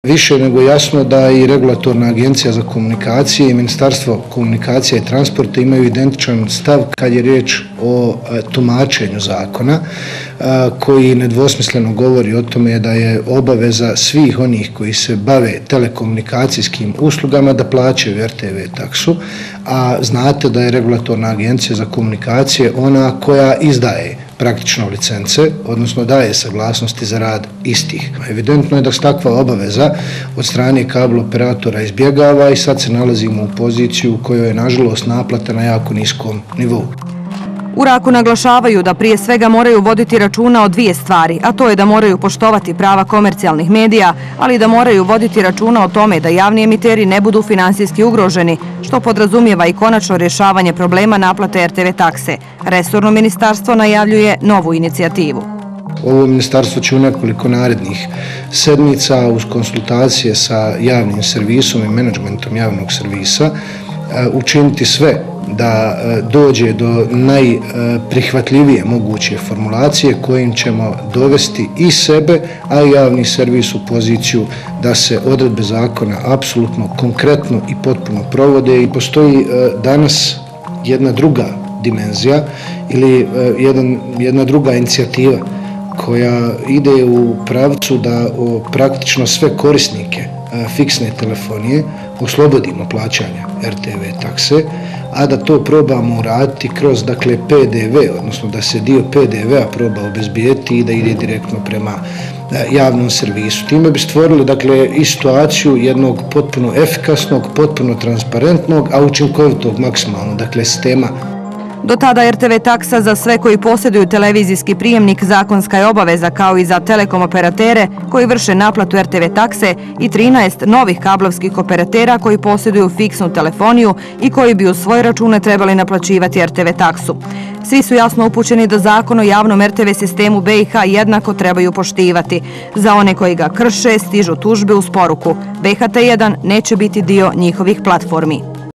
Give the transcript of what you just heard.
Više nego jasno da i Regulatorna agencija za komunikacije i Ministarstvo komunikacije i transporta imaju identičan stav kad je riječ o tumačenju zakona koji nedvosmisleno govori o tome da je obaveza svih onih koji se bave telekomunikacijskim uslugama da plaćaju RTV taksu, a znate da je Regulatorna agencija za komunikacije ona koja izdaje praktično licence, odnosno daje saglasnosti za rad istih. Evidentno je da se takva obaveza od strane kabeloperatora izbjegava i sad se nalazimo u poziciju u kojoj je nažalost naplata na jako niskom nivou. U RAK-u naglašavaju da prije svega moraju voditi računa o dvije stvari, a to je da moraju poštovati prava komercijalnih medija, ali i da moraju voditi računa o tome da javni emiteri ne budu finansijski ugroženi, što podrazumijeva i konačno rješavanje problema naplate RTV takse. Resorno ministarstvo najavljuje novu inicijativu. Ovo ministarstvo će u nekoliko narednih sedmica uz konsultacije sa javnim servisom i menadžmentom javnog servisa učiniti sve da dođe do najprihvatljivije moguće formulacije kojim ćemo dovesti i sebe, a i javni servis u poziciju da se odredbe zakona apsolutno, konkretno i potpuno provode. I postoji danas jedna druga dimenzija ili jedna druga inicijativa koja ide u pravcu da praktično sve korisnike fiksne telefonije oslobodimo plaćanja RTV takse, a da to probamo uraditi kroz PDV, odnosno da se dio PDV-a proba obezbijeti i da ide direktno prema javnom servisu. Time bi stvorili i situaciju jednog potpuno efikasnog, potpuno transparentnog, a učinkovitog maksimalno sistema. Do tada RTV taksa za sve koji posjeduju televizijski prijemnik zakonska je obaveza kao i za telekom operatere koji vrše naplatu RTV takse i 13 novih kablovskih operatera koji posjeduju fiksnu telefoniju i koji bi u svoje račune trebali naplaćivati RTV taksu. Svi su jasno upućeni da zakon o javnom RTV sistemu BiH jednako trebaju poštivati. Za one koji ga krše stižu tužbe uz poruku BHT1 neće biti dio njihovih platformi.